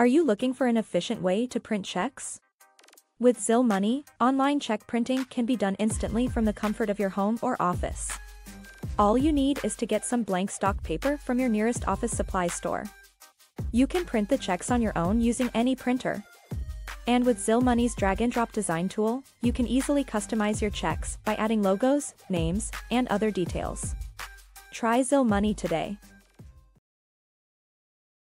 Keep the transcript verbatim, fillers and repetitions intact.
Are you looking for an efficient way to print checks? With Zill Money, online check printing can be done instantly from the comfort of your home or office. All you need is to get some blank stock paper from your nearest office supply store. You can print the checks on your own using any printer. And with Zill Money's drag-and-drop design tool, you can easily customize your checks by adding logos, names, and other details. Try Zill Money today.